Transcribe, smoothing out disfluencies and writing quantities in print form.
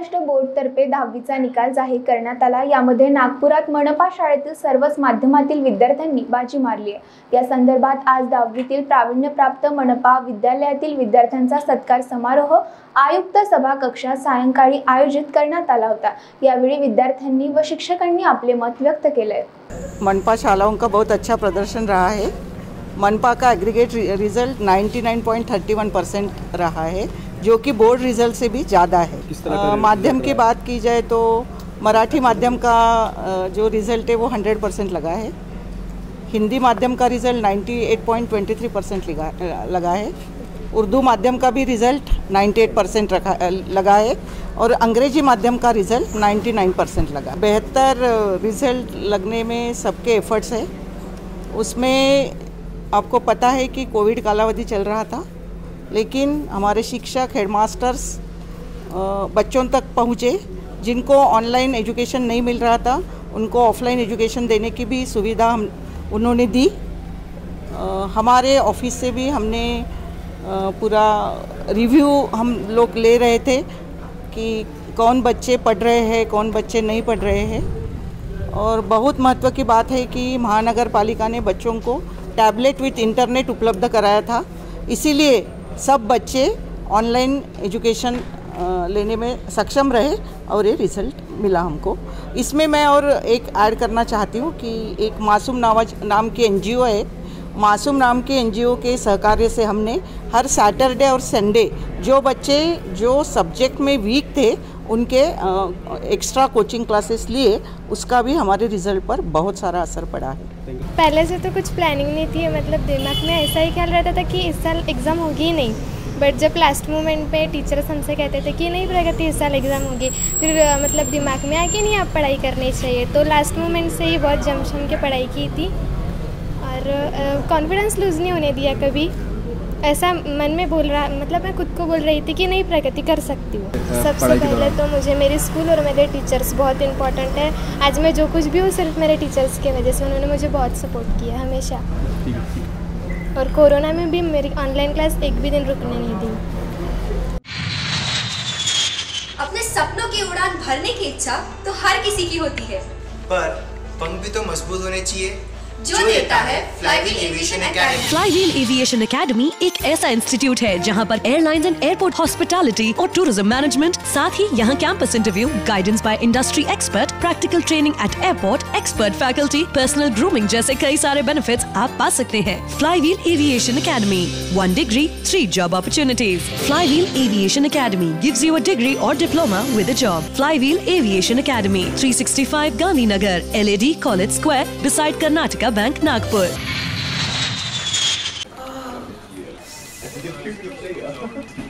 महाराष्ट्र बोर्डतर्फे 10वीचा निकाल जाहीर करण्यात आला। यामध्ये नागपुरात मनपा शाळेतील सर्वच माध्यमातील विद्यार्थ्यांनी बाजी मारली आहे। या संदर्भात आज 10वीतील प्रावीण्यप्राप्त मनपा विद्यालयातील विद्यार्थ्यांचा सत्कार समारोह आयुक्त सभा कक्षात सायंकाळी आयोजित करण्यात आला होता। यावेळी विद्यार्थ्यांनी व शिक्षकांनी आपले मत व्यक्त केले। मनपा शालाओं का बहुत अच्छा प्रदर्शन रहा है। मनपा का एग्रीगेट रिजल्ट 99.31% रहा है, जो कि बोर्ड रिजल्ट से भी ज़्यादा है। माध्यम की बात की जाए तो मराठी माध्यम का जो रिज़ल्ट है वो 100% लगा है। हिंदी माध्यम का रिज़ल्ट 98.23% लगा है। उर्दू माध्यम का भी रिज़ल्ट 98% लगा है और अंग्रेजी माध्यम का रिज़ल्ट 99% लगा। बेहतर रिज़ल्ट लगने में सबके एफर्ट्स है। उसमें आपको पता है कि कोविड कालावधि चल रहा था, लेकिन हमारे शिक्षक, हेडमास्टर्स बच्चों तक पहुँचे। जिनको ऑनलाइन एजुकेशन नहीं मिल रहा था उनको ऑफलाइन एजुकेशन देने की भी सुविधा उन्होंने दी। हमारे ऑफिस से भी हमने पूरा रिव्यू हम लोग ले रहे थे कि कौन बच्चे पढ़ रहे हैं, कौन बच्चे नहीं पढ़ रहे हैं। और बहुत महत्व की बात है कि महानगर पालिका ने बच्चों को टैबलेट विथ इंटरनेट उपलब्ध कराया था, इसीलिए सब बच्चे ऑनलाइन एजुकेशन लेने में सक्षम रहे और ये रिज़ल्ट मिला हमको। इसमें मैं और एक ऐड करना चाहती हूँ कि एक मासूम नाम की NGO है। मासूम नाम के NGO के सहकार्य से हमने हर सैटरडे और संडे जो बच्चे जो सब्जेक्ट में वीक थे उनके एक्स्ट्रा कोचिंग क्लासेस लिए, उसका भी हमारे रिज़ल्ट पर बहुत सारा असर पड़ा है। पहले से तो कुछ प्लानिंग नहीं थी, मतलब दिमाग में ऐसा ही ख्याल रहता था कि इस साल एग्ज़ाम होगी ही नहीं। बट जब लास्ट मोमेंट पे टीचर्स हमसे कहते थे कि नहीं प्रगति इस साल एग्ज़ाम होगी, फिर मतलब दिमाग में आया कि नहीं आप पढ़ाई करनी चाहिए। तो लास्ट मोमेंट से ही बहुत जम के पढ़ाई की थी और कॉन्फिडेंस लूज़ नहीं होने दिया कभी। ऐसा मन में बोल रहा, मतलब मैं खुद को बोल रही थी कि नहीं प्रगति कर सकती हूँ। सबसे पहले तो मुझे मेरे स्कूल और मेरे टीचर्स बहुत इम्पोर्टेंट है। आज मैं जो कुछ भी हूँ सिर्फ मेरे टीचर्स की वजह से। उन्होंने मुझे बहुत सपोर्ट किया हमेशा। और कोरोना में भी मेरी ऑनलाइन क्लास एक भी दिन रुकने नहीं दी। अपने सपनों की उड़ान भरने की इच्छा तो हर किसी की होती है, पर पंख भी तो मजबूत होने चाहिए, जो देता है Flywheel Aviation Academy. Flywheel Aviation Academy एक ऐसा इंस्टीट्यूट है जहां पर एयरलाइंस एंड एयरपोर्ट हॉस्पिटैलिटी और टूरिज्म मैनेजमेंट, साथ ही यहां campus interview, guidance by industry expert, practical training at airport, expert faculty, personal grooming जैसे कई सारे बेनिफिट्स आप पा सकते हैं। Flywheel Aviation Academy, 1 degree, 3 job opportunities. Flywheel Aviation Academy gives you a degree or diploma with a job. Flywheel Aviation Academy, 365 Gandhinagar, LAD College Square, beside Karnataka Bank, Nagpur.